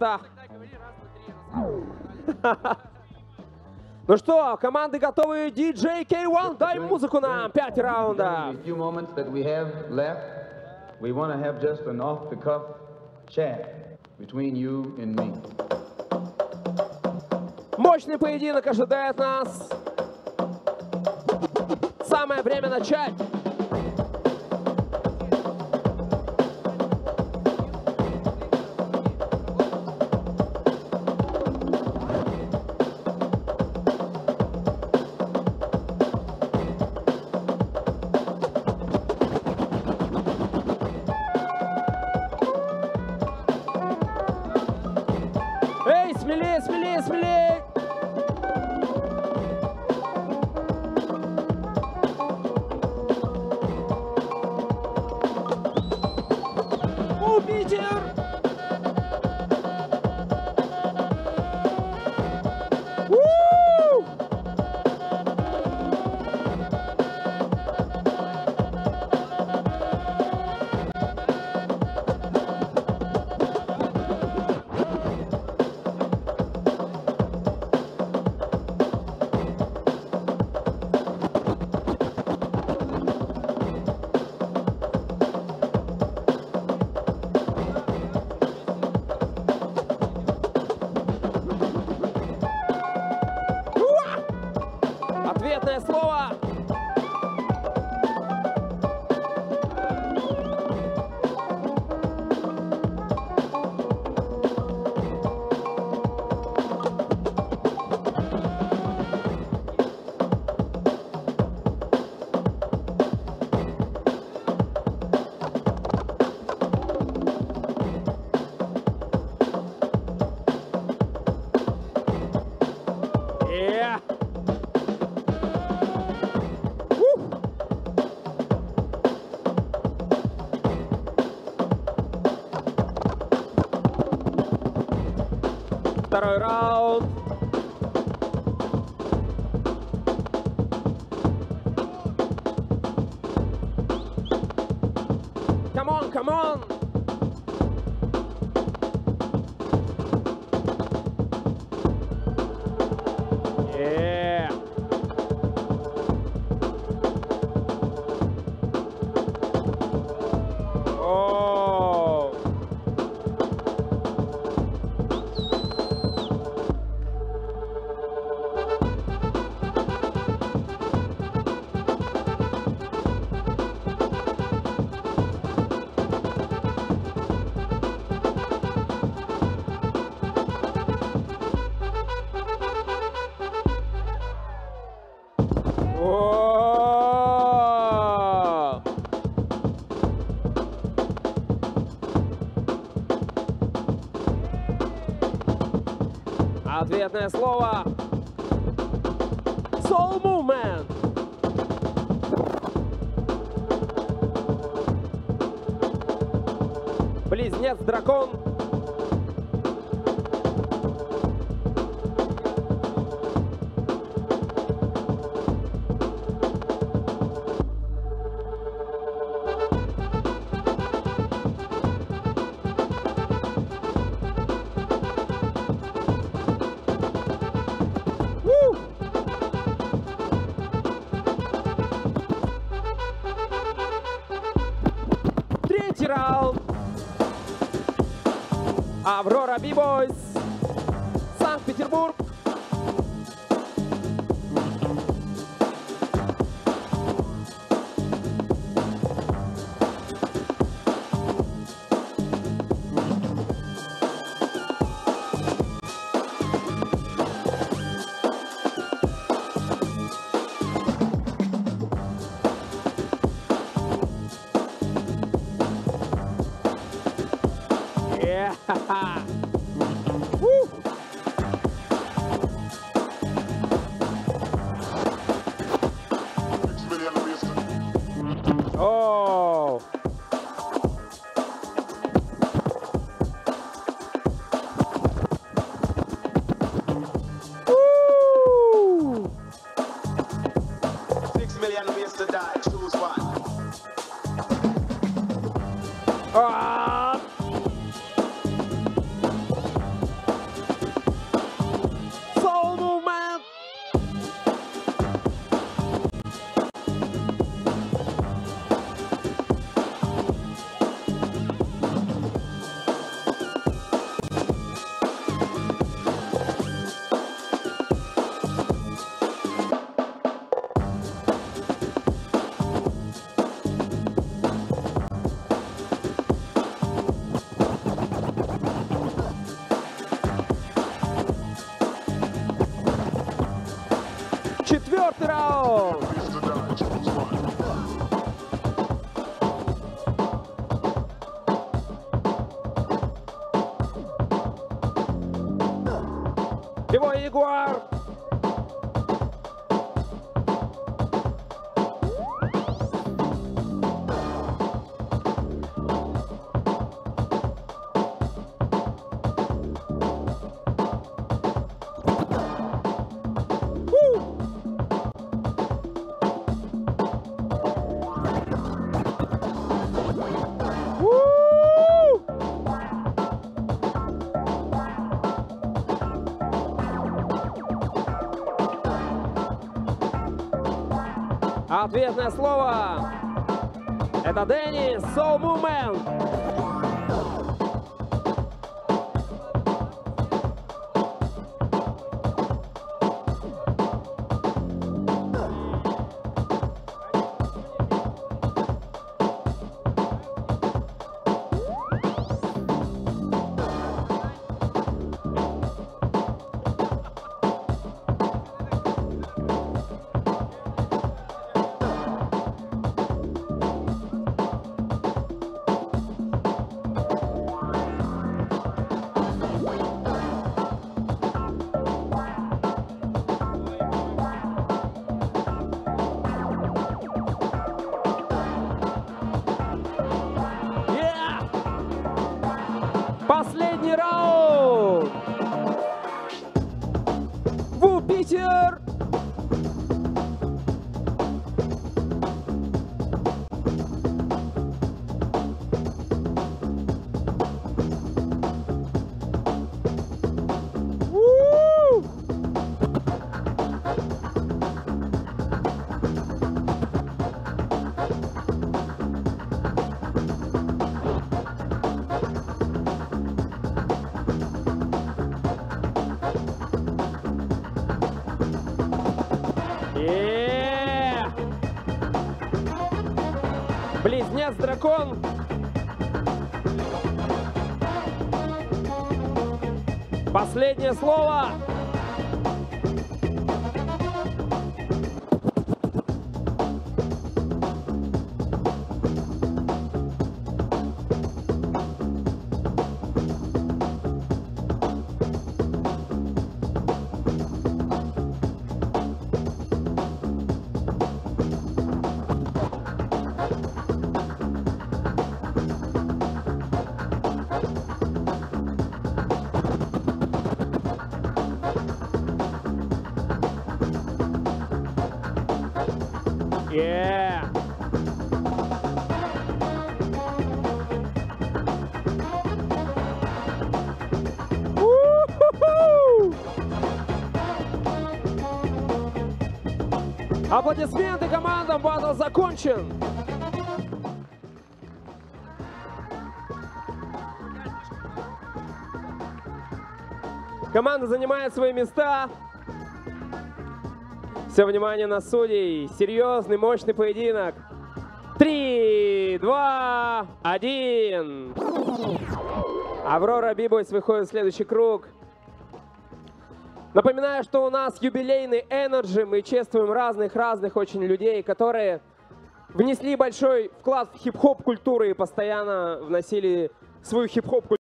место. Ну что, команды готовы? DJ K1, дай музыку нам. 5 раундов. Мощный поединок ожидает нас. Самое время начать. Эй, смелее, смелее, смелее! Питер! Ответное слово. Второй раунд. Come on, come on. Yeah. Oh. Ответное слово. Soul Movement. Близнец дракон. Третий раунд. Аврора B-Boys. Санкт-Петербург. 4-й раунд. Его Ягуар. Ответное слово — это Дэнни Soul Movement. Последний раунд. Вупитер. Близнец-дракон. Последнее слово. Yeah. Аплодисменты командам, батл закончен. Команда занимает свои места. Все внимание на судей. Серьезный, мощный поединок. 3, 2, 1. Аврора B-Boys выходит в следующий круг. Напоминаю, что у нас юбилейный Energy. Мы чествуем разных очень людей, которые внесли большой вклад в хип-хоп культуру и постоянно вносили свою хип-хоп культуру.